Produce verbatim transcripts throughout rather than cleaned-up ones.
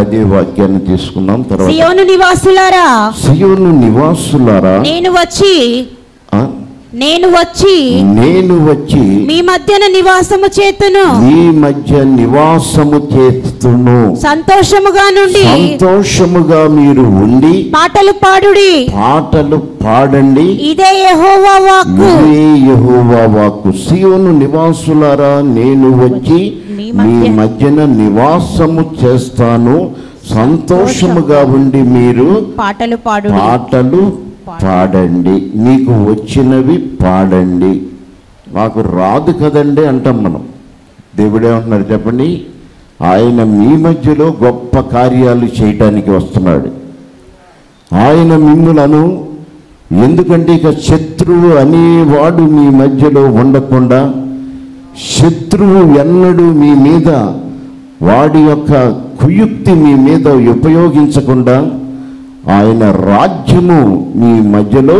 అదే వాక్యాన్ని తీసుకున్నాం. తర్వాత సియోను నివాసులారా సియోను నివాసులారా నేను వచ్చి నేను వచ్చి నేను వచ్చి మీ మధ్యన నివాసము చేతును మీ మధ్య నివాసము చేస్తును. సంతోషముగా నుండి సంతోషముగా మీరు ఉండి పాటలు పాడుడి పాటలు పాడండి. ఇదే యెహోవా వాక్కు. ఇదే యెహోవా వాక్కు. సియోను నివాసులారా నేను వచ్చి మీ మధ్యన నివాసము చేస్తాను. సంతోషముగా ఉండి మీరు పాటలు పాడు పాటలు పాడండి. మీకు వచ్చినవి పాడండి. మాకు రాదు కదండి అంటాం మనం. దేవుడేమంటున్నారు చెప్పండి? ఆయన మీ మధ్యలో గొప్ప కార్యాలు చేయటానికి వస్తున్నాడు. ఆయన మిమ్ములను, ఎందుకంటే ఇక శత్రువు అనేవాడు మీ మధ్యలో ఉండకుండా, శత్రువు ఎన్నడూ మీ మీద వాడి యొక్క కుయుక్తి మీ మీద ఉపయోగించకుండా ఆయన రాజ్యము మీ మధ్యలో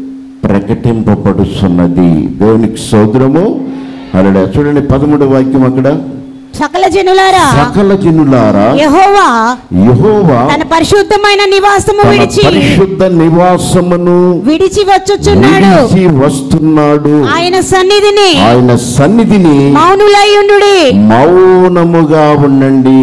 ప్రకటింపబడుతున్నది. దేవునికి స్తోత్రము. అలా చూడండి పదమూడు వాక్యం అక్కడ. సకల జనులారా సకల జనులారా యెహోవా యెహోవా తన పరిశుద్ధమైన నివాసము విడిచి పరిశుద్ధ నివాసమును విడిచి వచ్చుచున్నాడు. విడిచి వస్తున్నాడు. ఆయన సన్నిధిని ఆయన సన్నిధిని మౌనులై ఉండుడి. మౌనముగా ఉండండి.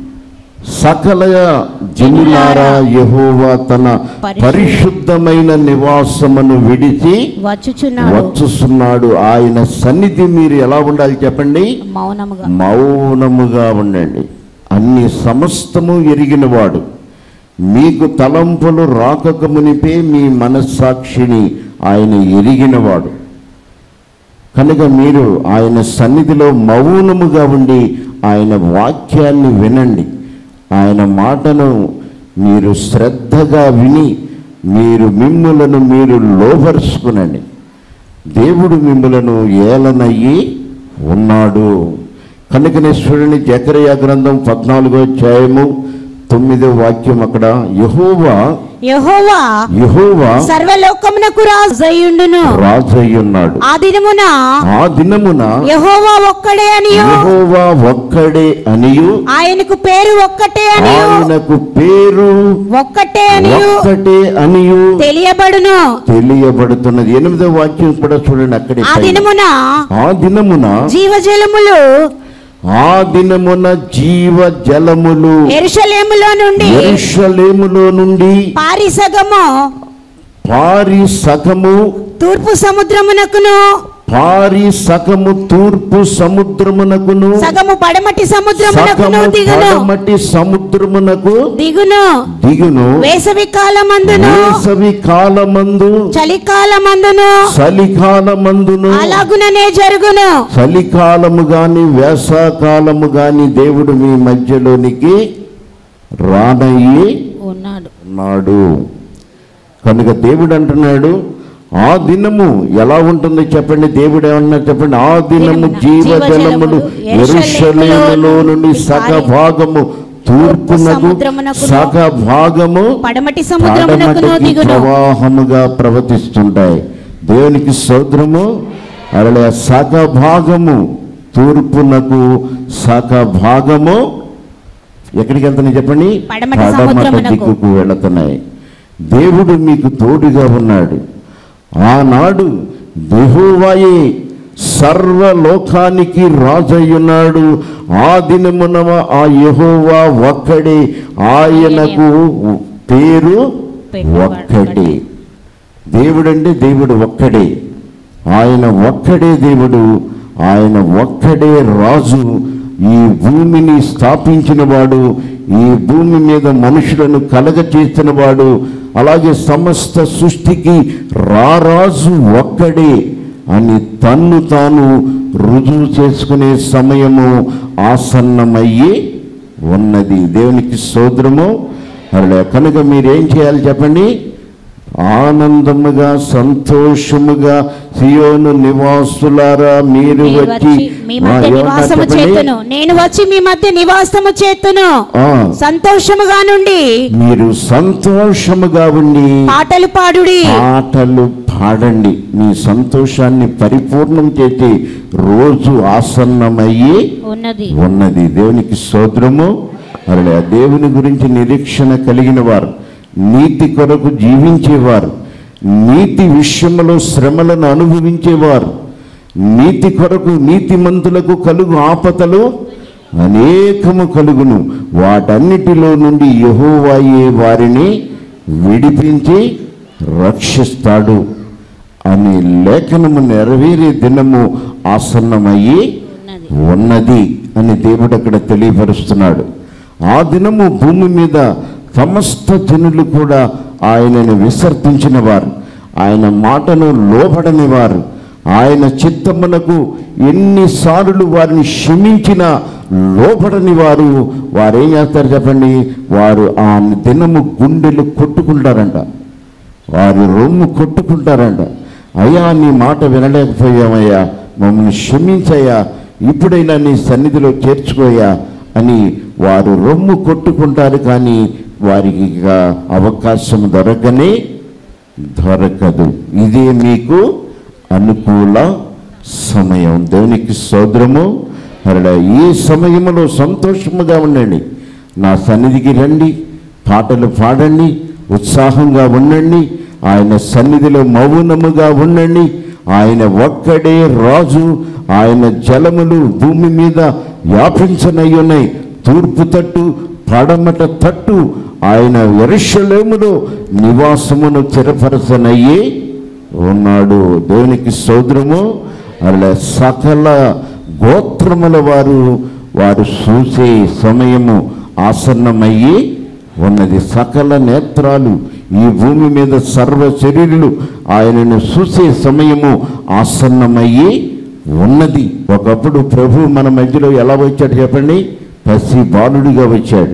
సకల జనులారా యెహోవా తన పరిశుద్ధమైన నివాసమును విడిచి వచ్చుచున్నాడు వచ్చుచున్నాడు. ఆయన సన్నిధి మీరు ఎలా ఉండాలి చెప్పండి? మౌనముగా మౌనముగా ఉండండి. అన్ని సమస్తము ఎరిగినవాడు, మీకు తలంపులు రాకక మునిపే మీ మనస్సాక్షిని ఆయన ఎరిగినవాడు కనుక మీరు ఆయన సన్నిధిలో మౌనముగా ఉండి ఆయన వాక్యాన్ని వినండి. ఆయన మాటను మీరు శ్రద్ధగా విని మీరు మిమ్ములను మీరు లోబరుచుకునండి. దేవుడు మిమ్ములను ఏలనయ్యి ఉన్నాడు. కనుకనే చూడండి జకరియా గ్రంథం పద్నాలుగో అధ్యాయము తొమ్మిదో వాక్యం అక్కడ. యెహోవా యెహోవా యెహోవా సర్వలోకమునకు రాజయ్యుండును. రాజయ్యున్నాడు. ఆ దినమున ఆ దినమున యెహోవా ఒక్కడే అనియు యెహోవా ఒక్కడే అనియు ఆయనకు పేరు ఒక్కటే అనియు ఆయనకు పేరు ఒక్కటే అనియు ఒక్కటే అనియు తెలియబడును తెలియబడుతున్నది. ఎనిమిదో వాక్యం కూడా చూడండి అక్కడే. ఆ దినమున ఆ దినమున జీవజలములు ఆ దినమున జీవ జలములు యెరూషలేములో నుండి యెరూషలేములో నుండి పారి సగము పారి సగము తూర్పు సముద్రమునకును పారి సగము తూర్పు సముద్రమునకును సగము పడమటి సముద్రమునకును దిగును పడమటి సముద్రమునకు దిగును దిగును వేసవి కాలమందును వేసవి కాలమందు చలికాలమందును చలికాలమందును అలాగుననే జరుగును. చలికాలము గాని వేసవకాలము గాని దేవుడు మీ మధ్యలోనికి రానయ్యి ఉన్నాడు ఉన్నాడు కనుక దేవుడు అంటున్నాడు ఆ దినము ఎలా ఉంటుందో చెప్పండి. దేవుడు ఏమన్నా చెప్పండి. ఆ దినము జీవజలములు యెరూషలేములో నుండి సగ భాగము తూర్పునకు సగ భాగము పడమటి సముద్రమునకును దిగును ప్రవాహముగా ప్రవహిస్తుంటాయి. దేవునికి స్తోత్రము. అలా సగ భాగము తూర్పునకు సగ భాగము ఎక్కడికి వెళ్తున్నాయి చెప్పండి? పడమటి దిక్కుకు వెళుతున్నాయి. దేవుడు మీకు తోడుగా ఉన్నాడు. ఆనాడు యెహోవాయే సర్వలోకానికి రాజయ్యున్నాడు. ఆ దినమున ఆ యెహోవా ఒక్కడే, ఆయనకు పేరు ఒక్కడే. దేవుడంటే దేవుడు ఒక్కడే, ఆయన ఒక్కడే దేవుడు, ఆయన ఒక్కడే రాజు. ఈ భూమిని స్థాపించిన వాడు, ఈ భూమి మీద మనుషులను కలగచేసిన వాడు, అలాగే సమస్త సృష్టికి రారాజు ఒక్కడే అని తన్ను తాను రుజువు చేసుకునే సమయము ఆసన్నమయ్యి ఉన్నది. దేవునికి స్తోత్రము. అలా కనుక మీరేం చేయాలి చెప్పండి? ఆనందముగా సంతోషముగా సియోను నివాసులారా మీరు వచ్చి నేను వచ్చి మీ మధ్య నివాసము చేతును. సంతోషముగా నుండి మీరు సంతోషముగా ఉండి పాటలు పాడుడి పాటలు పాడండి. మీ సంతోషాన్ని పరిపూర్ణం చేసే రోజు ఆసన్నమయ్యి ఉన్నది ఉన్నది దేవునికి స్తోత్రము. అలా దేవుని గురించి నిరీక్షణ కలిగిన వారు, నీతి కొరకు జీవించేవారు, నీతి విషయంలో శ్రమలను అనుభవించేవారు, నీతి కొరకు నీతిమంతులకు కలుగు ఆపదలు అనేకము కలుగును, వాటన్నిటిలో నుండి యెహోవాయే వారిని విడిపించి రక్షిస్తాడు అని లేఖనము నెరవేరే దినము ఆసన్నమయ్యి ఉన్నది అని దేవుడు అక్కడ తెలియపరుస్తున్నాడు. ఆ దినము భూమి మీద సమస్త జనులు కూడా ఆయనను విసర్జించిన వారు, ఆయన మాటను లోబడని వారు, ఆయన చిత్తమునకు ఎన్నిసార్లు వారిని క్షమించిన లోబడని వారు, వారేం చేస్తారు చెప్పండి? వారు ఆ దినము గుండెలు కొట్టుకుంటారంట, వారి రొమ్ము కొట్టుకుంటారంట. అయ్యా నీ మాట వినలేకపోయామయ్యా, మమ్మల్ని క్షమించయ్యా, ఇప్పుడైనా నీ సన్నిధిలో చేర్చుకోయా అని వారు రొమ్ము కొట్టుకుంటారు. కానీ వారికి ఇక అవకాశం దొరకనే దొరకదు. ఇదే మీకు అనుకూల సమయం. దేవునికి స్తోత్రము. అలా ఈ సమయంలో సంతోషముగా ఉండండి, నా సన్నిధికి రండి, పాటలు పాడండి, ఉత్సాహంగా ఉండండి, ఆయన సన్నిధిలో మౌనముగా ఉండండి. ఆయన ఒక్కడే రాజు, ఆయన జలములు భూమి మీద వ్యాపించనయ్యున్నాయి. తూర్పు తట్టు పడమట తట్టు ఆయన యెరూషలేములో నివాసమును స్థిరపరచనయ్యి ఉన్నాడు. దేవునికి స్తోత్రము. అలా సకల గోత్రముల వారు వారు చూసే సమయము ఆసన్నమయ్యి ఉన్నది. సకల నేత్రాలు ఈ భూమి మీద సర్వ శరీరులు ఆయనను చూసే సమయము ఆసన్నమయ్యి ఉన్నది. ఒకప్పుడు ప్రభు మన మధ్యలో ఎలా వచ్చాడు చెప్పండి? పసి బాలుడిగా వచ్చాడు.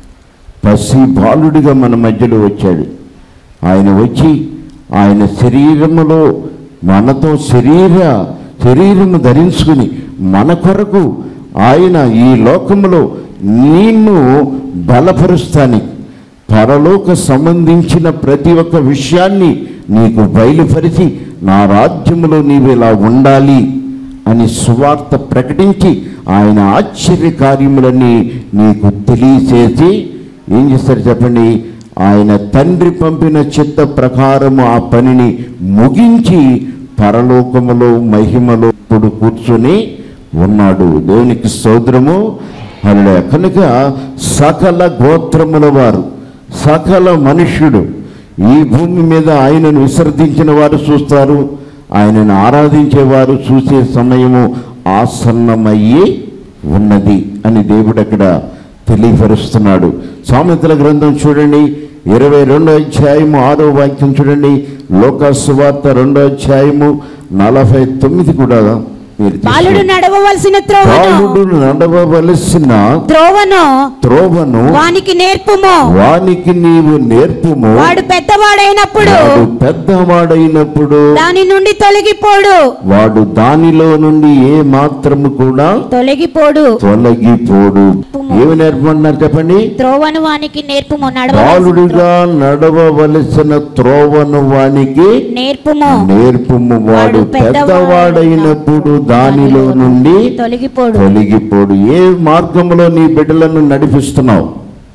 పసి బాలుడిగా మన మధ్యలో వచ్చాడు. ఆయన వచ్చి ఆయన శరీరములో మనతో శరీర శరీరము ధరించుకుని మన కొరకు ఆయన ఈ లోకములో నిన్ను బలపరుస్తానికి, పరలోక సంబంధించిన ప్రతి ఒక్క విషయాన్ని నీకు బయలుపరిచి నా రాజ్యములో నీవు ఇలా ఉండాలి అని సువార్త ప్రకటించి ఆయన ఆశ్చర్య కార్యములన్నీ నీకు తెలియచేసి ఏం చేస్తారు చెప్పండి? ఆయన తండ్రి పంపిన చిత్త ప్రకారము ఆ పనిని ముగించి పరలోకములో మహిమలో ఇప్పుడు కూర్చొని ఉన్నాడు. దేవునికి స్తోత్రము. అలా కనుక సకల గోత్రముల వారు, సకల మనుష్యుడు ఈ భూమి మీద ఆయనను విసర్జించిన వారు చూస్తారు, ఆయనను ఆరాధించేవారు చూసే సమయము ఆసన్నమయ్యి ఉన్నది అని దేవుడు అక్కడ తెలియపరుస్తున్నాడు. సామెతల గ్రంథం చూడండి, ఇరవై రెండో అధ్యాయము ఆరో వాక్యం చూడండి. లోకా సువార్త రెండో అధ్యాయము నలభై తొమ్మిది కూడా బాలుడు నడవవలసిన బాలుడు నడవవలసిన త్రోవను త్రోవను వానికి నేర్పుము, వానికి నీవు నేర్పుము. వాడు పెద్దవాడైనప్పుడు వాడు పెద్దవాడైనప్పుడు దాని నుండి తొలగిపోడు, వాడు దానిలో నుండి ఏ మాత్రము కూడా తొలగిపోడు తొలగిపోడు. ఏమి నేర్పమన్నారు చెప్పండి? త్రోవను వానికి నేర్పుము. బాలుడిగా నడవవలసిన త్రోవను వానికి నేర్పుము నేర్పుము. వాడు పెద్దవాడైనప్పుడు దానిలో నుండి తొలగిపోడు తొలగిపోడు. ఏ మార్గములో నీ బిడ్డలను నడిపిస్తున్నావు?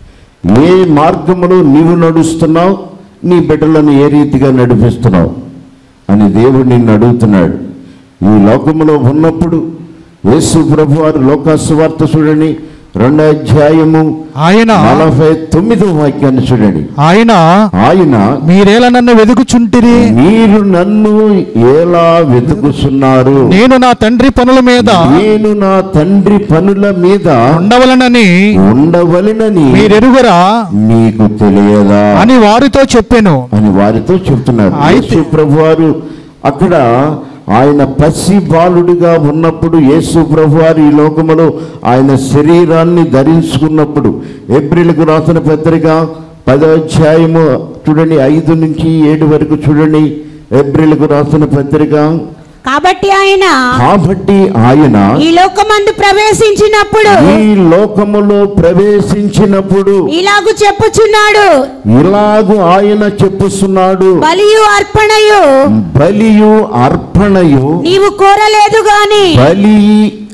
ఏ మార్గములో నీవు నడుస్తున్నావు? నీ బిడ్డలను ఏ రీతిగా నడిపిస్తున్నావు అని దేవుడు నిన్ను అడుగుతున్నాడు. ఈ లోకములో ఉన్నప్పుడు యేసు ప్రభు వారు లోకా సువార్త చూడండి రెండో అధ్యాయము ఆయన నలభై తొమ్మిదో వాక్యాన్ని చూడండి. ఆయన ఆయన మీరేలా నన్ను వెతుకుచుంటిరి, మీరు నన్ను ఎలా వెతుకుచున్నారు? నేను నా తండ్రి పనుల మీద నేను నా తండ్రి పనుల మీద ఉండవలనని ఉండవలనని మీరెరుగురా, మీకు తెలియదా అని వారితో చెప్పాను అని వారితో చెప్తున్నారు. యేసు ప్రభు వారు అక్కడ ఆయన పసి బాలుడిగా ఉన్నప్పుడు యేసు ప్రభువారు ఈ లోకములో ఆయన శరీరాన్ని ధరించుకున్నప్పుడు ఎబ్రిలకు రాసిన పత్రిక పదో అధ్యాయము చూడండి, ఐదు నుంచి ఏడు వరకు చూడండి. ఎబ్రిలకు రాసిన పత్రిక కాబట్టి ఆయన కాబట్టి ఆయన ఈ లోకమందు ప్రవేశించినప్పుడు ఈ లోకములో ప్రవేశించినప్పుడు ఇలాగు చెప్పుచున్నాడు, ఇలాగు ఆయన చెప్పుచున్నాడు, బలియు అర్పణయు బలియు అర్పణయు నీవు కోరలేదు గాని బలి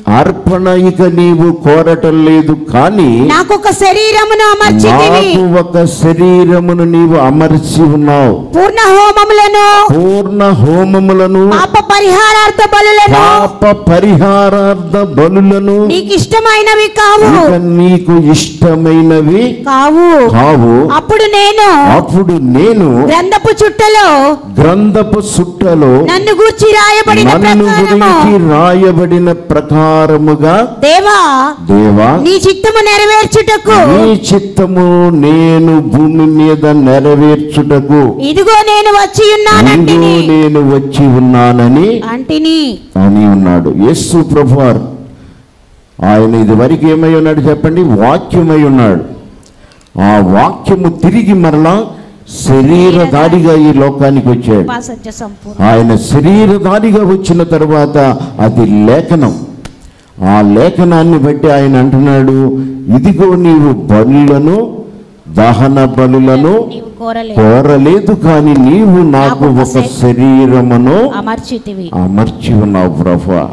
అర్పణ ఇక నీవు కోరటం లేదు, కానీ నాకు ఒక శరీరమును అమర్చితివి. నాకు ఒక శరీరమును నీవు అమర్చి ఉన్నావు. పూర్ణ హోమములను పూర్ణ హోమములను పాప పరిహారార్థ బలులను పాప పరిహారార్థ బలులను నీకు ఇష్టమైనవి కావు ఇక నీకు ఇష్టమైనవి కావు కావు. అప్పుడు నేను అప్పుడు నేను గ్రంథపు చుట్టలో గ్రంథపు సుట్టలో నన్ను గూర్చి రాయబడిన నన్ను ప్రకారము గురించి రాయబడిన ప్రకారముగా దేవా దేవా నీ చిత్తము నెరవేర్చుటకు నీ చిత్తము నేను భూమి మీద నెరవేర్చుటకు ఇదిగో నేను వచ్చి ఇదిగో ఉన్నానంటిని నేను వచ్చి ఉన్నానని అంటిని అని ఉన్నాడు యేసు ప్రభువారు. ఆయన ఇదివరకు ఏమై ఉన్నాడు చెప్పండి? వాక్యమై ఉన్నాడు. ఆ వాక్యము తిరిగి మరలా శరీరధారిగా ఈ లోకానికి వచ్చాడు. సత్య సంపూర్ణ ఆయన శరీరధారిగా వచ్చిన తర్వాత అది లేఖనం. ఆ లేఖనాన్ని బట్టి ఆయన అంటున్నాడు, ఇదిగో నీవు బలులను దహన బలులను నీవు కోరలేదు కోరలేదు, కానీ నీవు నాకు ఒక శరీరమును అమర్చితివి అమర్చి ఉన్నావు ప్రభువా.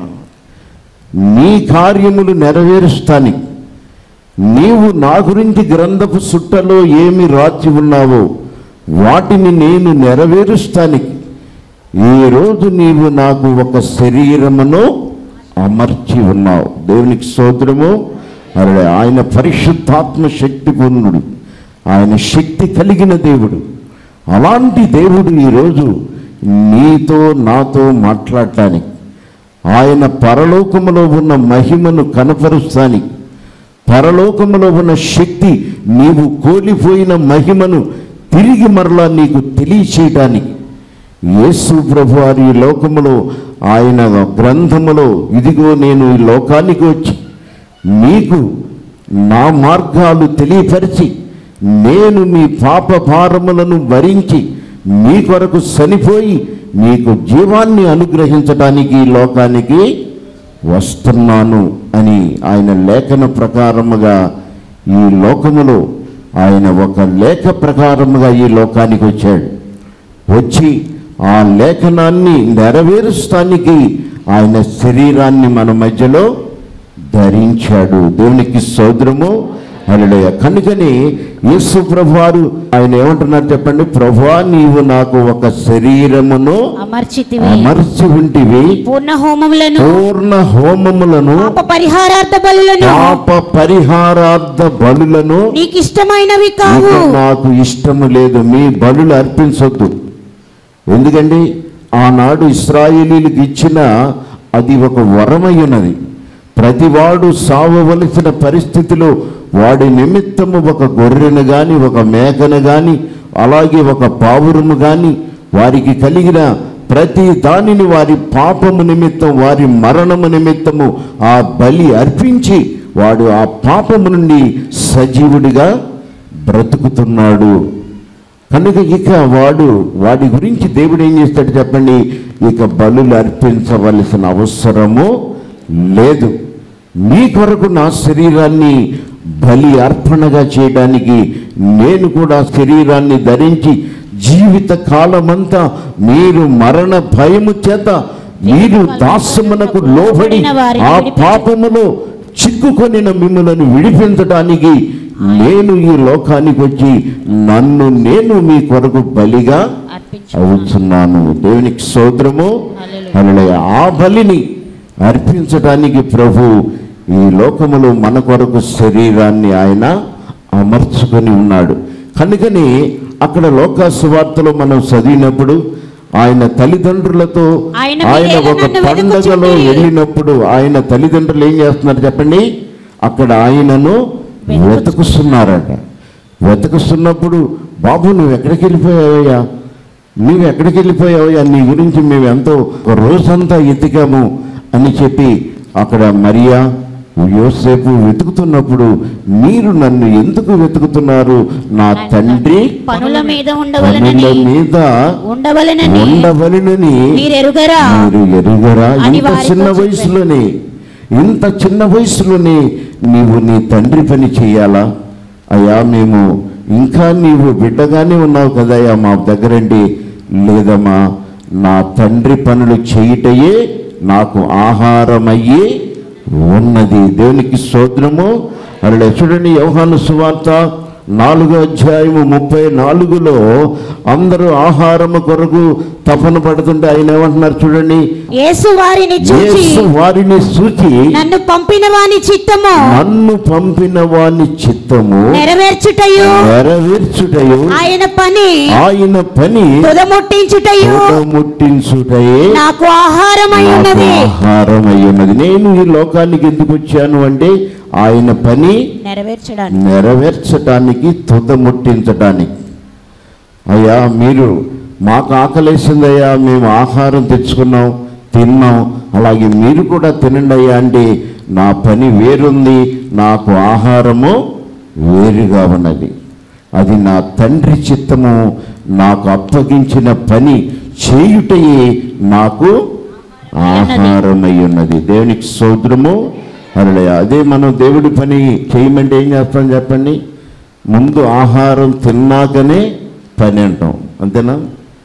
నీ కార్యములు నెరవేరుస్తానికి నీవు నా గురించి గ్రంథపు సుట్టలో ఏమి రాసి ఉన్నావో వాటిని నేను నెరవేరుస్తానికి ఈరోజు నీవు నాకు ఒక శరీరమును అమర్చి ఉన్నావు. దేవునికి స్తోత్రము. అరే, ఆయన పరిశుద్ధాత్మ శక్తి పూర్ణుడు, ఆయన శక్తి కలిగిన దేవుడు. అలాంటి దేవుడు ఈరోజు నీతో నాతో మాట్లాడటానికి, ఆయన పరలోకములో ఉన్న మహిమను కనపరుస్తానికి, పరలోకములో ఉన్న శక్తి నీవు కోల్పోయిన మహిమను తిరిగి మరలా నీకు తెలియచేయటానికి యేసు ప్రభువారు ఈ లోకములో ఆయన గ్రంథములో ఇదిగో నేను ఈ లోకానికి వచ్చి నీకు నా మార్గాలు తెలియపరిచి నేను మీ పాప భారములను భరించి మీ కొరకు చనిపోయి మీకు జీవాన్ని అనుగ్రహించడానికి ఈ లోకానికి వస్తున్నాను అని ఆయన లేఖన ప్రకారముగా ఈ లోకములో ఆయన ఒక లేఖ ప్రకారముగా ఈ లోకానికి వచ్చాడు. వచ్చి ఆ లేఖనాన్ని నెరవేరుస్తానికి ఆయన శరీరాన్ని మన మధ్యలో ధరించాడు. దేవునికి స్తోత్రము. హల్లెలూయా. కనుకని యేసు ప్రభువారు ఆయన ఏమంటున్నారు చెప్పండి? ప్రభువా, నీవు నాకు ఒక శరీరమును అమర్చితివి అమర్చి ఉంటివి, పూర్ణ హోమములను పూర్ణ హోమములను పాప పరిహారార్థ బలులను పాప పరిహారార్థ బలులను నీకు ఇష్టమైనవి కావు. ఇక నాకు ఇష్టము లేదు, మీ బలులు అర్పించొద్దు. ఎందుకండి ఆనాడు ఇశ్రాయేలీలకు ఇచ్చిన అది ఒక వరమై ఉన్నది. ప్రతివాడు సావవలసిన పరిస్థితిలో వాడి నిమిత్తము ఒక గొర్రెను కానీ ఒక మేకను కానీ అలాగే ఒక పావురము కానీ వారికి కలిగిన ప్రతి దానిని వారి పాపము నిమిత్తం వారి మరణము నిమిత్తము ఆ బలి అర్పించి వాడు ఆ పాపము నుండి సజీవుడిగా బ్రతుకుతున్నాడు. కనుక ఇక వాడు వాడి గురించి దేవుడు ఏం చేస్తాడు చెప్పండి? ఇక బలులు అర్పించవలసిన అవసరము లేదు. మీ కొరకు నా శరీరాన్ని బలి అర్పణగా చేయడానికి నేను కూడా శరీరాన్ని ధరించి జీవిత కాలమంతా మీరు మరణ భయము చేత మీరు దాస్యమునకు లోబడి ఆ పాపములో చిక్కుకొనిన మిమ్మలను విడిపించడానికి నేను ఈ లోకానికి వచ్చి నన్ను నేను మీ కొరకు బలిగా అవుతున్నాను. దేవునికి స్తోత్రము. హల్లెలూయా. ఆ బలిని అర్పించడానికి ప్రభు ఈ లోకములో మన కొరకు శరీరాన్ని ఆయన అమర్చుకొని ఉన్నాడు. కనుకని అక్కడ లోక సువార్తలో మనం చదివినప్పుడు ఆయన తల్లిదండ్రులతో ఆయన ఒక పండగలో వెళ్ళినప్పుడు ఆయన తల్లిదండ్రులు ఏం చేస్తున్నారు చెప్పండి? అక్కడ ఆయనను వెతుకుస్తున్నారట. వెతుకుస్తున్నప్పుడు బాబు నువ్వు ఎక్కడికి వెళ్ళిపోయావయ్యా, నువ్వు ఎక్కడికి వెళ్ళిపోయావయ్యా, నీ గురించి మేము ఎంతో ఒక రోజంతా ఎతికాము అని చెప్పి అక్కడ మరియా యోసేపు వెతుకుతున్నప్పుడు మీరు నన్ను ఎందుకు వెతుకుతున్నారు? నా తండ్రి పనుల మీద మీద ఉండవలెనని మీరు ఎరుగరా? ఇంత చిన్న వయసులోనే ఇంత చిన్న వయసులోనే నీవు నీ తండ్రి పని చెయ్యాలా? అయ్యా మేము ఇంకా నీవు బిడ్డగానే ఉన్నావు కదయ్యా మా దగ్గరండి. లేదమ్మా, నా తండ్రి పనులు చేయుటయే నాకు ఆహారమయ్యి ఉన్నది. దేవునికి స్తోత్రము. అలా చూడండి, యోహాను సువార్త నాలుగో అధ్యాయము ముప్పై నాలుగులో అందరూ ఆహారము కొరకు తపన పడుతుంటే ఆయన ఏమంటున్నారు చూడండి, యేసు వారిని చూచి యేసు వారిని చూచి నన్ను పంపిన వాని చిత్తము నన్ను పంపిన వాని చిత్తము నెరవేర్చుటయు నెరవేర్చుటయు ఆయన పని ఆయన పని తుదముట్టించుటయు ముట్టించుటయే నాకు ఆహారమై ఉన్నది. ఆహారమై ఉన్నది. నేను ఈ లోకానికి ఎందుకు వచ్చాను అంటే ఆయన పని నెరవేర్చడానికి నెరవేర్చడానికి తుదముట్టించడానికి. అయ్యా మీరు మాకు ఆకలేసిందయ్యా, మేము ఆహారం తెచ్చుకున్నాం తిన్నాం, అలాగే మీరు కూడా తినండి అయ్యా అంటే నా పని వేరుంది, నాకు ఆహారము వేరుగా ఉన్నది. అది నా తండ్రి చిత్తము, నాకు అప్పగించిన పని చేయుటయే నాకు ఆహారమై ఉన్నది. దేవునికి స్తోత్రము. అరే అదే మనం దేవుడి పని చేయమంటే ఏం చేస్తాం చెప్పండి, ముందు ఆహారం తిన్నాకనే పని అంటాం, అంతేనా?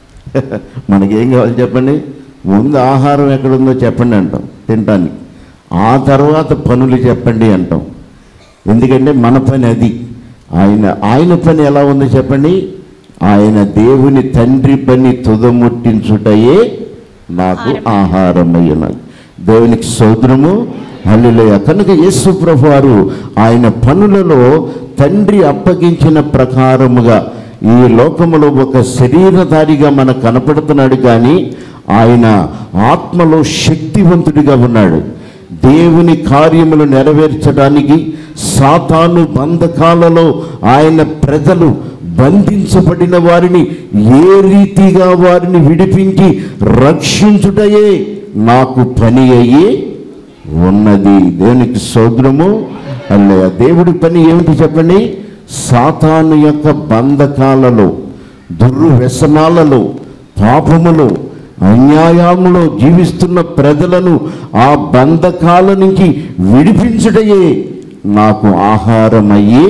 మనకేం కావాలి చెప్పండి, ముందు ఆహారం ఎక్కడుందో చెప్పండి అంటాం తినటానికి, ఆ తర్వాత పనులు చెప్పండి అంటాం. ఎందుకంటే మన పని అది. ఆయన ఆయన పని ఎలా ఉందో చెప్పండి, ఆయన దేవుని తండ్రి పని తుదముట్టించుటయే నాకు ఆహారమై ఉన్నది. దేవునికి స్తోత్రము. హల్లెలూయా. కనుక యేసు ప్రభువారు ఆయన పనులలో తండ్రి అప్పగించిన ప్రకారముగా ఈ లోకములో ఒక శరీరధారిగా మనకు కనపడుతున్నాడు, కానీ ఆయన ఆత్మలో శక్తివంతుడిగా ఉన్నాడు. దేవుని కార్యములు నెరవేర్చడానికి సాతాను బంధకాలలో ఆయన ప్రజలు బంధించబడిన వారిని ఏ రీతిగా వారిని విడిపించి రక్షించుటయే నాకు పని అయ్యి ఉన్నది. దేవునికి స్తోత్రము. అల్లే దేవుడి పని ఏమిటి చెప్పండి, సాతాను యొక్క బంధకాలలో, దుర్వ్యసనాలలో, పాపములో, అన్యాయములో జీవిస్తున్న ప్రజలను ఆ బంధకాల నుంచి విడిపించుటయే నాకు ఆహారమయ్యి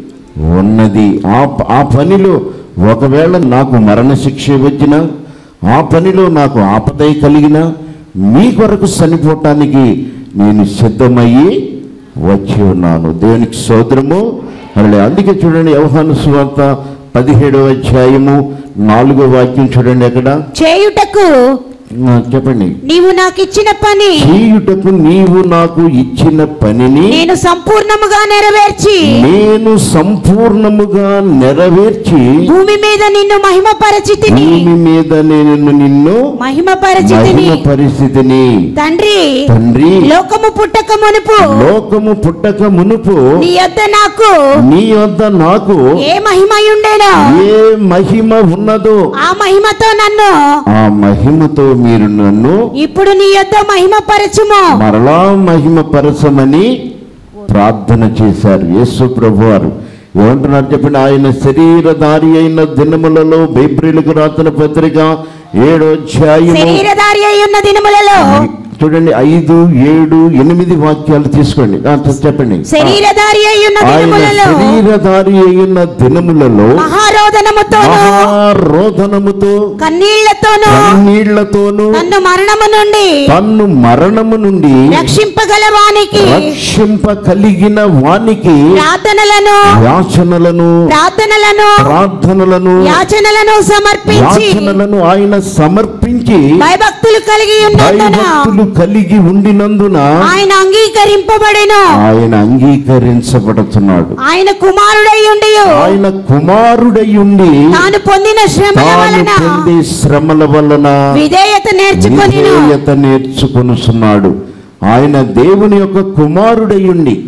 ఉన్నది. ఆ ఆ పనిలో ఒకవేళ నాకు మరణశిక్ష వచ్చినా, ఆ పనిలో నాకు ఆపద కలిగినా మీ కొరకు చనిపోవటానికి నేను సిద్ధమయ్యి వచ్చి ఉన్నాను. దేవునికి స్తోత్రము. అలా అందుకే చూడండి, యోహాను సువార్త పదిహేడవ అధ్యాయము నాలుగో వాక్యం చూడండి. అక్కడ చేయుటకు చెప్పండి, నీవు నాకు ఇచ్చిన పని చేయుటకు నీవు నాకు ఇచ్చిన పనిని నేను సంపూర్ణముగా నెరవేర్చి నేను సంపూర్ణముగా నెరవేర్చి భూమి మీద నిన్ను మహిమపరచితిని భూమి మీద నేను నిన్ను మహిమపరచితిని పరిస్థితిని తండ్రి తండ్రి లోకము పుట్టక మునుపు లోకము పుట్టక మునుపు నీ యొద్ద నాకు నీ యొద్ద నాకు ఏ మహిమయుండేనో ఏ మహిమ ఉన్నదో ఆ మహిమతో నన్ను ఆ మహిమతో మీరు నన్ను ఇప్పుడు నీ యొద్ద మహిమపరచుము మరలా మహిమపరచమని ప్రార్థన చేశారు. యేసు ప్రభువారు ఏమంటున్నారు చెప్పండి, ఆయన శరీరధారి అయిన దినములలో బైబిలుకు రాసిన పత్రిక ఏడో అధ్యాయము శరీరధారి అయిన దినములలో చూడండి, ఐదు ఏడు ఎనిమిది వాక్యాలు తీసుకోండి, చెప్పండి. శరీరధారి అయిన దినములలో శరీరధారి అయిన దినములలో మహారోదనముతోను మహారోదనముతో కన్నీళ్లతోను కన్నీళ్లతోను నన్ను మరణము నుండి తన్ను మరణము నుండి రక్షింపగల వానికి రక్షింప కలిగిన వానికి ప్రార్థనలను యాచనలను ప్రార్థనలను ప్రార్థనలను యాచనలను సమర్పించి యాచనలను ఆయన సమర్పించి భయభక్తులు కలిగి ఉన్నందున భయభక్తులు కలిగి ఉండినందున ఆయన అంగీకరింపబడెను ఆయన అంగీకరించబడుతున్నాడు. ఆయన కుమారుడై ఉండి ఆయన కుమారుడై ఉండి తాను పొందిన శ్రమల వలన పొందే శ్రమల వలన విధేయత నేర్చుకొని విధేయత నేర్చుకొనుచున్నాడు. ఆయన దేవుని యొక్క కుమారుడై ఉండి,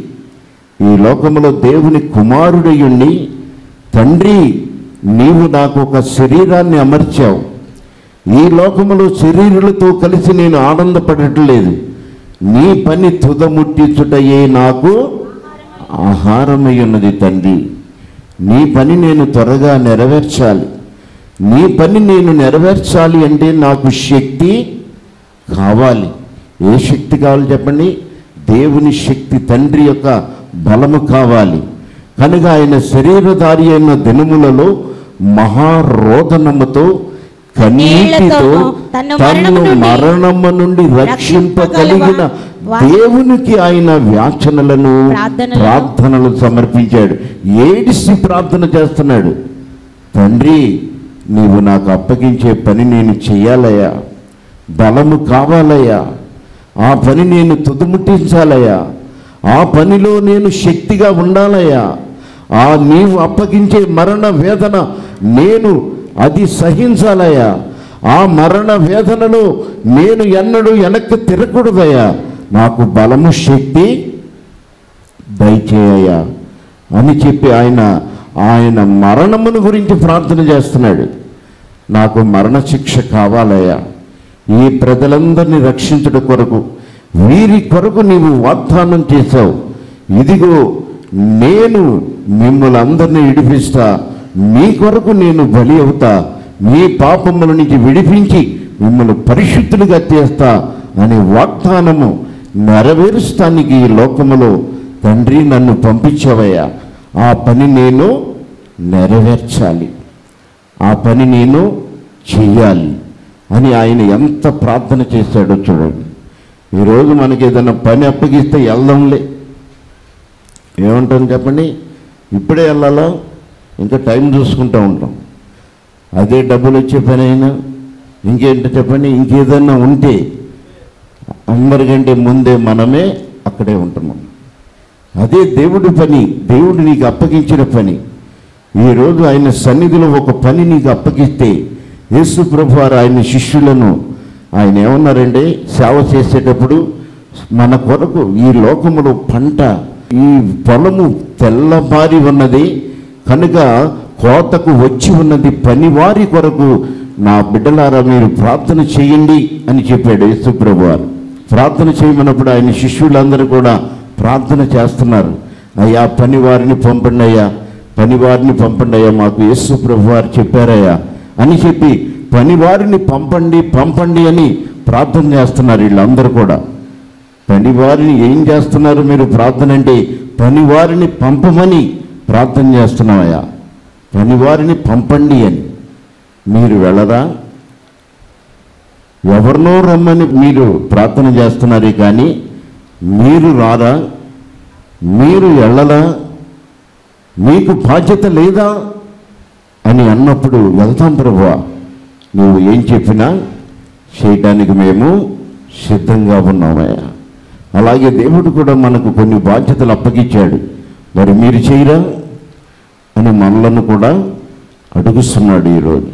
ఈ లోకములో దేవుని కుమారుడై ఉండి, తండ్రి నీవు నాకు ఒక శరీరాన్ని అమర్చావు, ఈ లోకములో శరీరులతో కలిసి నేను ఆనందపడట్లేదు, నీ పని తుదముట్టించుటయే నాకు ఆహారమై ఉన్నది తండ్రి. నీ పని నేను త్వరగా నెరవేర్చాలి, నీ పని నేను నెరవేర్చాలి అంటే నాకు శక్తి కావాలి. ఏ శక్తి కావాలి చెప్పండి, దేవుని శక్తి, తండ్రి యొక్క బలము కావాలి. కనుక ఆయన శరీరధారి అయిన దినములలో మహారోదనముతో కన్నీటితో తన్ను మరణము నుండి రక్షింపగలిగిన దేవునికి ఆయన యాచనలను ప్రార్థనలు సమర్పించాడు. ఏడిసి ప్రార్థన చేస్తున్నాడు, తండ్రి నీవు నాకు అప్పగించే పని నేను చెయ్యాలయ్యా, బలము కావాలయ్యా, ఆ పని నేను తుదముట్టించాలయ్యా, ఆ పనిలో నేను శక్తిగా ఉండాలయ్యా, ఆ నీవు అప్పగించే మరణ వేదన నేను అది సహించాలయ్యా, ఆ మరణ వేదనలో నేను ఎన్నడూ వెనక్కి తిరగకూడదయ్యా, నాకు బలము శక్తి దయచేయ్యా అని చెప్పి ఆయన ఆయన మరణమును గురించి ప్రార్థన చేస్తున్నాడు. నాకు మరణశిక్ష కావాలయ్యా, ఈ ప్రజలందరినీ రక్షించుట కొరకు వీరి కొరకు నీవు వాగ్దానం చేశావు, ఇదిగో నేను మిమ్మల్ని అందరినీ విడిపిస్తా, మీ కొరకు నేను బలి అవుతా, మీ పాపముల నుంచి విడిపించి మిమ్మల్ని పరిశుద్ధులుగా చేస్తా అనే వాగ్దానము నెరవేరుస్తానికి ఈ లోకములో తండ్రి నన్ను పంపించవయ్యా, ఆ పని నేను నెరవేర్చాలి, ఆ పని నేను చెయ్యాలి అని ఆయన ఎంత ప్రార్థన చేశాడో చూడండి. ఈరోజు మనకి ఏదైనా పని అప్పగిస్తే వెళ్దాంలే, ఏమంటాం చెప్పండి, ఇప్పుడే వెళ్ళాలా, ఇంకా టైం చూసుకుంటూ ఉంటాం. అదే డబ్బులు వచ్చే పని అయినా ఇంకేంటో చెప్పండి, ఇంకేదన్నా ఉంటే అందరికంటే ముందే మనమే అక్కడే ఉంటున్నాం. అదే దేవుడి పని, దేవుడు నీకు అప్పగించిన పని. ఈరోజు ఆయన సన్నిధిలో ఒక పని నీకు అప్పగిస్తే యేసు ప్రభువారు ఆయన శిష్యులను ఆయన ఏమన్నారంటే, సేవ చేసేటప్పుడు మన కొరకు ఈ లోకములో పంట, ఈ పొలము తెల్లబారి ఉన్నది కనుక కోతకు వచ్చి ఉన్నది, పనివారి కొరకు నా బిడ్డలారా మీరు ప్రార్థన చేయండి అని చెప్పాడు యేసు ప్రభువారు. ప్రార్థన చేయమన్నప్పుడు ఆయన శిష్యులందరూ కూడా ప్రార్థన చేస్తున్నారు, అయ్యా పనివారిని పంపండి అయ్యా, పనివారిని పంపండి అయ్యా, మాకు యేసు ప్రభువారు చెప్పారయ్యా అని చెప్పి పనివారిని పంపండి పంపండి అని ప్రార్థన చేస్తున్నారు. వీళ్ళందరూ కూడా పనివారిని ఏం చేస్తున్నారు మీరు ప్రార్థన అంటే, పనివారిని పంపమని ప్రార్థన చేస్తున్నామయ్యా, పనివారిని పంపండి అని. మీరు వెళ్ళరా, ఎవరినో రమ్మని మీరు ప్రార్థన చేస్తున్నారు కానీ మీరు రారా, మీరు వెళ్ళలా, మీకు బాధ్యత లేదా అని అన్నప్పుడు వెళ్తాం ప్రభువా, నువ్వు ఏం చెప్పినా చేయటానికి మేము సిద్ధంగా ఉన్నామయ్యా. అలాగే దేవుడు కూడా మనకు కొన్ని బాధ్యతలు అప్పగించాడు, మరి మీరు చేయరా అని మనలను కూడా అడుగుస్తున్నాడు ఈరోజు.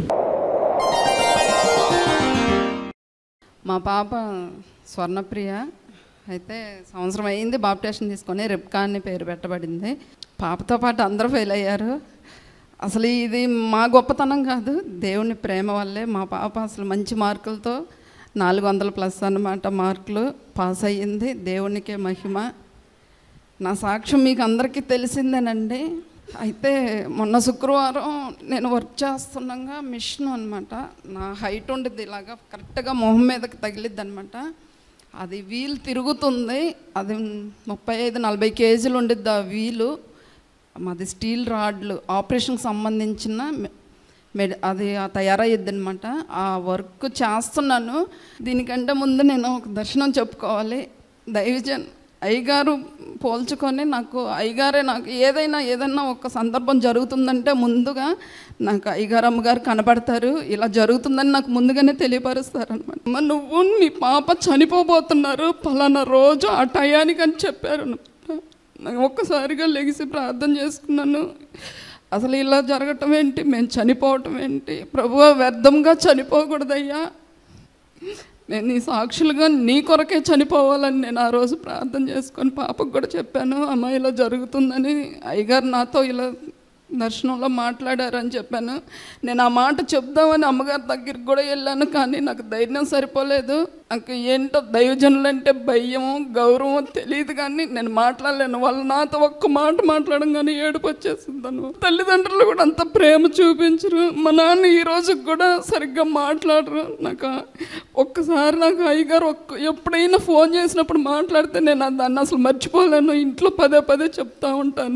మా పాప స్వర్ణప్రియ అయితే సంవత్సరం అయింది బాప్టిజం తీసుకొని, రిబ్కా అని పేరు పెట్టబడింది. పాపతో పాటు అందరూ ఫెయిల్ అయ్యారు. అసలు ఇది మా గొప్పతనం కాదు, దేవుని ప్రేమ వల్లే మా పాప అసలు మంచి మార్కులతో నాలుగు వందల ప్లస్ అన్నమాట మార్కులు పాస్ అయ్యింది. దేవునికే మహిమ. నా సాక్ష్యం మీకు అందరికీ తెలిసిందేనండి. అయితే మొన్న శుక్రవారం నేను వర్క్ చేస్తుండగా మిషన్ అనమాట, నా హైట్ ఉండేది ఇలాగా కరెక్ట్గా మొహం మీదకి తగిలిద్ది అనమాట. అది వీల్ తిరుగుతుంది, అది ముప్పై ఐదు నలభై కేజీలు ఉండిద్ది ఆ వీలు. మాది స్టీల్ రాడ్లు, ఆపరేషన్కి సంబంధించిన మెడి అది తయారయ్యిద్ది అనమాట. ఆ వర్క్ చేస్తున్నాను. దీనికంటే ముందు నేను ఒక దర్శనం చెప్పుకోవాలి. దైవజన్ అయ్యగారు పోల్చుకొని నాకు అయ్యగారే నాకు ఏదైనా ఏదైనా ఒక సందర్భం జరుగుతుందంటే ముందుగా నాకు అయ్యగారు అమ్మగారు కనపడతారు, ఇలా జరుగుతుందని నాకు ముందుగానే తెలియపరుస్తారు అనమాట. అమ్మ నువ్వు మీ పాప చనిపోబోతున్నారు పలానా రోజు ఆ టయానికి అని చెప్పారు. నాకు ఒక్కసారిగా లెగిసి ప్రార్థన చేసుకున్నాను. అసలు ఇలా జరగటం ఏంటి, మేము చనిపోవటం ఏంటి, ప్రభువా వ్యర్థంగా చనిపోకూడదయ్యా, నేను నీ సాక్షులుగా నీ కొరకే చనిపోవాలని నేను ఆ రోజు ప్రార్థన చేసుకొని పాపకు కూడా చెప్పాను. అమ్మ ఇలా జరుగుతుందని అయ్యగారు నాతో ఇలా దర్శనంలో మాట్లాడారని చెప్పాను. నేను ఆ మాట చెప్దామని అమ్మగారి దగ్గరికి కూడా వెళ్ళాను, కానీ నాకు ధైర్యం సరిపోలేదు. నాకు ఏంటో దైవజనులు అంటే భయము గౌరవం తెలియదు, కానీ నేను మాట్లాడలేను. వాళ్ళు నాతో ఒక్క మాట మాట్లాడడం కానీ ఏడుపు వచ్చేసిందను. తల్లిదండ్రులు కూడా అంత ప్రేమ చూపించరు. మా నాన్న ఈ రోజుకి కూడా సరిగ్గా మాట్లాడరు. నాకు ఒక్కసారి నాకు అయ్యగారు ఒక్క ఎప్పుడైనా ఫోన్ చేసినప్పుడు మాట్లాడితే నేను దాన్ని అసలు మర్చిపోలేను. ఇంట్లో పదే పదే చెప్తా ఉంటాను.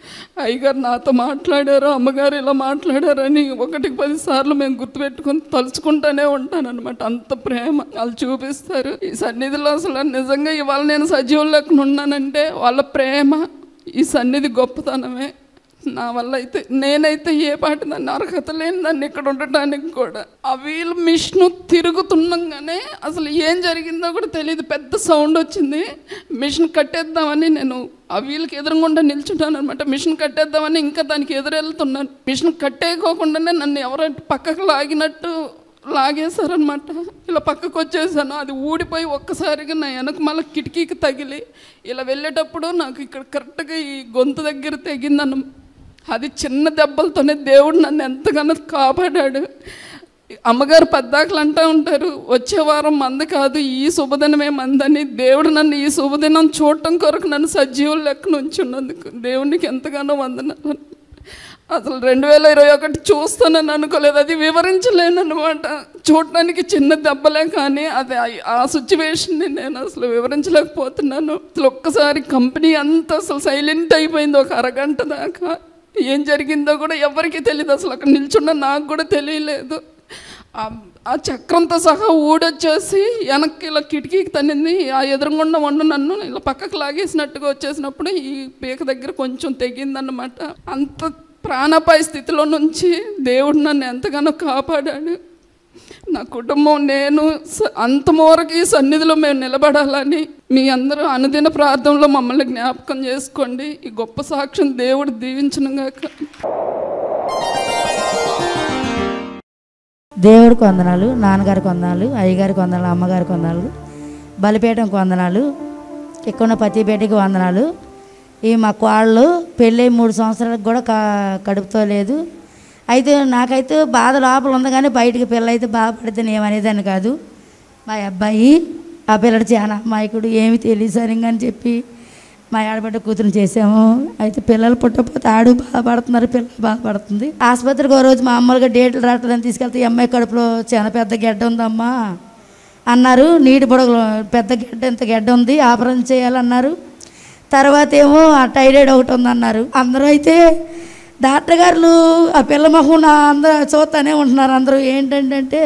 అయ్యగారు నాతో మాట్లాడారు, అమ్మగారు ఇలా మాట్లాడారని ఒకటికి పదిసార్లు మేము గుర్తుపెట్టుకొని తలుచుకుంటూనే ఉంటాను అనమాట. అంత ప్రేమ వాళ్ళు చూపిస్తారు ఈ సన్నిధిలో. అసలు నిజంగా ఇవాళ నేను సజీవులు లెక్కన ఉన్నానంటే వాళ్ళ ప్రేమ, ఈ సన్నిధి గొప్పతనమే. నా వల్ల అయితే నేనైతే ఏ పాటి దాన్ని అర్హత లేని దాన్ని ఇక్కడ ఉండటానికి కూడా. ఆ వీల్ మిషన్ తిరుగుతుండగానే అసలు ఏం జరిగిందో కూడా తెలియదు. పెద్ద సౌండ్ వచ్చింది. మిషన్ కట్టేద్దామని నేను ఆ వీల్కి ఎదురుగుండా నిల్చుంటాను అనమాట. మిషన్ కట్టేద్దామని ఇంకా దానికి ఎదురెళ్తున్నాను. మిషన్ కట్టేయకోకుండానే నన్ను ఎవరో పక్కకు లాగినట్టు లాగేశారనమాట. ఇలా పక్కకు వచ్చేసాను. అది ఊడిపోయి ఒక్కసారిగా నా వెనక మళ్ళీ కిటికీకి తగిలి ఇలా వెళ్ళేటప్పుడు నాకు ఇక్కడ కరెక్ట్గా ఈ గొంతు దగ్గర తెగిందన్న. అది చిన్న దెబ్బలతోనే దేవుడు నన్ను ఎంతగానో కాపాడాడు. అమ్మగారు పద్దాకలు అంటూ ఉంటారు, వచ్చే వారం మంద కాదు ఈ శుభదినమే మందని. దేవుడు నన్ను ఈ శుభదినం చూడటం కొరకు నన్ను సజీవులు లెక్కన ఉంచున్నందుకు దేవునికి ఎంతగానో వందనాలు. అసలు రెండు వేల ఇరవై ఒకటి చూస్తానని అనుకోలేదు. అది వివరించలేను అనమాట. చూడటానికి చిన్న దెబ్బలే కానీ అది ఆ సిచ్యువేషన్ని నేను అసలు వివరించలేకపోతున్నాను. అసలు ఒక్కసారి కంపెనీ అంతా అసలు సైలెంట్ అయిపోయింది ఒక అరగంట దాకా. ఏం జరిగిందో కూడా ఎవరికీ తెలియదు. అసలు అక్కడ నిల్చున్న నాకు కూడా తెలియలేదు. ఆ చక్రంతో సహా ఊడొచ్చేసి వెనక్కి ఇలా కిటికీకి తన్నింది. ఆ ఎదురుగుండా వండు నన్ను ఇలా పక్కకు లాగేసినట్టుగా వచ్చేసినప్పుడు ఈ పీక దగ్గర కొంచెం తెగిందన్నమాట. అంత ప్రాణాపాయ స్థితిలో నుంచి దేవుడు నన్ను ఎంతగానో కాపాడాడు. నా కుటుంబం నేను అంతమూరకు ఈ సన్నిధిలో మేము నిలబడాలని మీ అందరూ అనుదిన ప్రార్థనలో మమ్మల్ని జ్ఞాపకం చేసుకోండి. ఈ గొప్ప సాక్ష్యం దేవుడు దీవించునుగాక. దేవుడికి వందనాలు, నాన్నగారికి వందనాలు, అయ్యగారికి వందనాలు, అమ్మగారికి వందనాలు, బలిపీఠంకి వందనాలు, ఇక్కడ ప్రతి బిడ్డకి వందనాలు. ఈ మా కోళ్ళు పెళ్ళి మూడు సంవత్సరాలకు కూడా క కడుపుతో లేదు. అయితే నాకైతే బాధ లోపల ఉంది కానీ బయటికి పిల్ల అయితే బాధపడితే ఏమనేదాన్ని కాదు. మా అబ్బాయి ఆ పిల్లడు చాలా అమాయకుడు, ఏమి తెలియదు సరిగ్గా అని చెప్పి మా ఆడబిడ్డ కూతురు చేసాము. అయితే పిల్లలు పుట్టకపోతే ఆడు బాధపడుతున్నారు, పిల్లలు బాధపడుతుంది. ఆసుపత్రికి ఒక రోజు మామూలుగా డేట్లు రావట్లేదని తీసుకెళ్తే ఈ అమ్మాయి కడుపులో చాలా పెద్ద గెడ్డ ఉందమ్మా అన్నారు. నీటి బుడగలు పెద్ద గెడ్డ, ఇంత గెడ్డ ఉంది, ఆపరేషన్ చేయాలన్నారు. తర్వాత ఏమో ఆ టైరాయిడ్ ఒకటి ఉందన్నారు. అందరూ అయితే డాక్టర్ గారు ఆ పిల్ల మొహం అందరూ చూస్తానే ఉంటున్నారు. అందరూ ఏంటంటే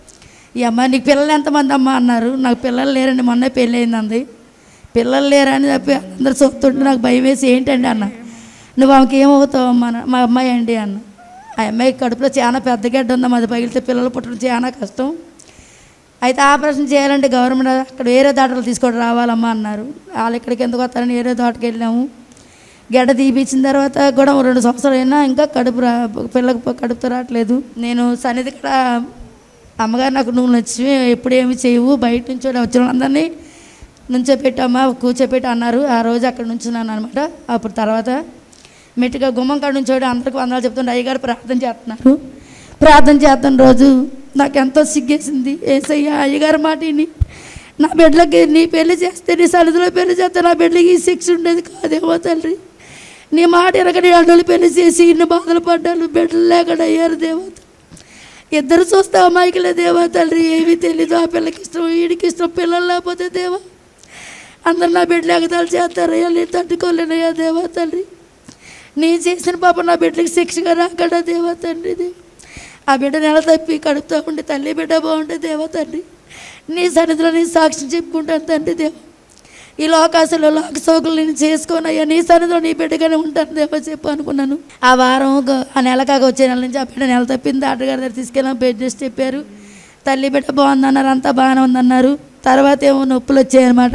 ఈ అమ్మ నీకు పిల్లలు ఎంతమంది అమ్మ అన్నారు. నాకు పిల్లలు లేరండి, మొన్న పెళ్ళి అయిందంది. పిల్లలు లేరని చెప్పి అందరూ చూస్తుంటే నాకు భయం వేసి ఏంటండి అన్న, నువ్వు ఆమెకి ఏమవుతావు అమ్మ? మా అమ్మాయి అండి అన్న. ఆ అమ్మాయి కడుపులో చాలా పెద్ద గడ్డ ఉందమ్మా, అది పగిలితే పిల్లలు పుట్టడం చాలా కష్టం. అయితే ఆపరేషన్ చేయాలంటే గవర్నమెంట్ అక్కడ వేరే దాటలు తీసుకొని రావాలమ్మా అన్నారు. వాళ్ళు ఇక్కడికి ఎందుకు వస్తారని వేరే దాటకి వెళ్ళాము. గడ్డ తీపిచ్చిన తర్వాత కూడా రెండు సంవత్సరాలు అయినా ఇంకా కడుపు రా పిల్లలకు కడుపుతో రావట్లేదు. నేను సన్నిధి ఇక్కడ అమ్మగారు నాకు నువ్వు నచ్చి ఎప్పుడేమి చేయవు, బయట నుంచి వచ్చిన వాళ్ళందరినీ నుంచోపెట్టమ్మా కూర్చోపెట్టి అన్నారు. ఆ రోజు అక్కడ నుంచున్నాను అనమాట. అప్పుడు తర్వాత మెట్టుగా గుమ్మం కాడ నుంచి అందరికి వందలు చెప్తుంటే అయ్యగారు ప్రార్థన చేస్తున్నారు. ప్రార్థన చేస్తున్న రోజు నాకు ఎంతో సిగ్గేసింది. ఏసయ్య అయ్యగారు మాట విని నా బిడ్డలకి నీ పెళ్లి చేస్తే నీ సన్నిధిలో పెళ్లి చేస్తే నా బిడ్డలకి ఈ శిక్ష ఉండేది కాదేమో తండ్రి. నీ మాట ఎరగని అడ్డలు పెళ్లి చేసి ఇన్ని బాధలు పడ్డాను, బిడ్డలు లేకుండా అయ్యారు దేవత. ఇద్దరు చూస్తే అమాయకులే దేవా తండ్రి, ఏమీ తెలీదు. ఆ పిల్లకి ఇష్టం, వీడికి ఇష్టం, పిల్లలు లేకపోతే దేవా అందరు నా బిడ్డలు ఎగతాలు చేస్తారయ్యా, నేను తట్టుకోలేనయ్యా దేవా తండ్రి. నీ చేసిన పాప నా బిడ్డలకి శిక్షగా రాకడా దేవా తండ్రి. దేవ ఆ బిడ్డ నెల తప్పి కడుపుతూ ఉంటే తల్లి బిడ్డ బాగుంటే దేవా తండ్రి. నీ సన్నిధిలో నీ సాక్ష్యం చెప్పుకుంటాను తండ్రి. దేవ ఈ లోకాశలో లోక సోకులు నేను చేసుకోనయ్యా, నీ సన్నిధిలో నీ బిడ్డగానే ఉంటాను దేవా చెప్పు అనుకున్నాను. ఆ వారం ఆ నెల కాక వచ్చే నెల నుంచి ఆ బిడ్డ నెల తప్పింది. డాక్టర్ దగ్గర తీసుకెళ్ళాం, బెడ్ రెస్ట్ చెప్పారు. తల్లి బిడ్డ బాగుందన్నారు, అంతా బాగానే ఉందన్నారు. తర్వాత ఏమో నొప్పులు వచ్చాయన్నమాట.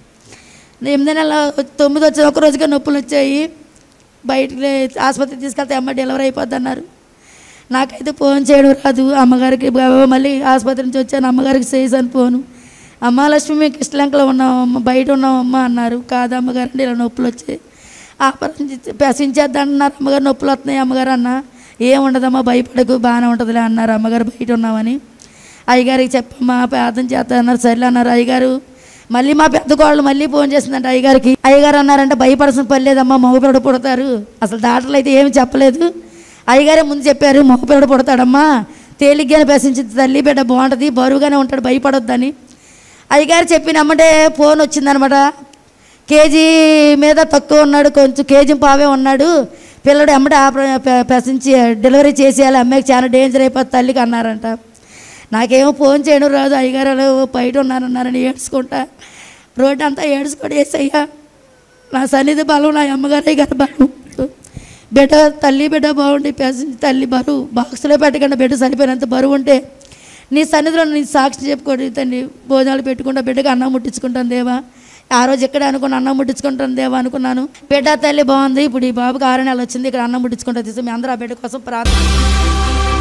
ఎనిమిది నెల తొమ్మిది వచ్చిన ఒక రోజుగా నొప్పులు వచ్చాయి. బయటికి ఆసుపత్రికి తీసుకెళ్తే అమ్మ డెలివరీ అయిపోద్ది అన్నారు. నాకైతే ఫోన్ చేయడం రాదు. అమ్మగారికి మళ్ళీ ఆసుపత్రి నుంచి వచ్చాను, అమ్మగారికి చేసాను ఫోను. అమ్మ లక్ష్మి మీకు ఇష్టలంకలో ఉన్నామమ్మ, బయట ఉన్నామమ్మ అన్నారు. కాదు అమ్మగారు అంటే ఇలా నొప్పులు వచ్చాయి, ఆపరేషన్ పెసించేద్దాం అన్నారు. అమ్మగారు నొప్పులు వస్తున్నాయి అమ్మగారు అన్న. ఏముండదమ్మా భయపడకు బాగానే ఉంటుందిలే అన్నారు. అమ్మగారు బయట ఉన్నామని అయ్యగారికి చెప్పమ్మా ప్రార్థన చేస్తా అన్నారు. సర్లే అన్నారు. అయ్యగారు మళ్ళీ మా పెద్ద కోళ్ళు మళ్ళీ ఫోన్ చేసిందంట అయ్యగారికి. అయ్యగారు అన్నారంటే భయపడాల్సిన పని లేదమ్మా, మగపిల్లడు పుడతారు. అసలు డాక్టర్లు అయితే ఏమి చెప్పలేదు, అయ్యగారే ముందు చెప్పారు మగపిల్లడు పుడతాడమ్మా, తేలిగ్గానే పెసించింది, తల్లి బిడ్డ బాగుంటుంది, బరువుగానే ఉంటాడు, భయపడొద్దని. అయ్యగారు చెప్పినమ్మంటే ఫోన్ వచ్చిందనమాట. కేజీ మీద తక్కువ ఉన్నాడు, కొంచెం కేజీ పావే ఉన్నాడు, పిల్లడు ఎమ్మటి ప్రశ్నించి డెలివరీ చేసేయాలి, అమ్మాయికి చాలా డేంజర్ అయిపోతుంది తల్లికి అన్నారంట. నాకేమో ఫోన్ చేయడం రాదు, అయ్యగారు బయట ఉన్నారన్నారని ఏడ్చుకుంటా రోడ్డు అంతా ఏడ్చుకొని వేసయ్యా నా సన్నిధి బలం, నా అమ్మగారు అయ్యగారు బలం, బిడ్డ తల్లి బిడ్డ బాగుండి పేసింది తల్లి బరువు బాక్స్లో పెట్టకుండా బిడ్డ సరిపోయినంత బరువు ఉంటే నీ సన్నిధిలో నీ సాక్షి చెప్పుకోండి తండ్రి. భోజనాలు పెట్టుకుంటా బిడ్డకి అన్నం ముట్టించుకుంటాను దేవా. ఆ రోజు ఇక్కడ అనుకుని అన్నం ముట్టించుకుంటాను దేవా అనుకున్నాను. బిడ్డ తల్లి బాగుంది, ఇప్పుడు ఈ బాబుకి ఆరు నెలలు వచ్చింది, ఇక్కడ అన్నం ముట్టించుకుంటా తీసి మీ అందరూ ఆ బిడ్డ కోసం ప్రార్థన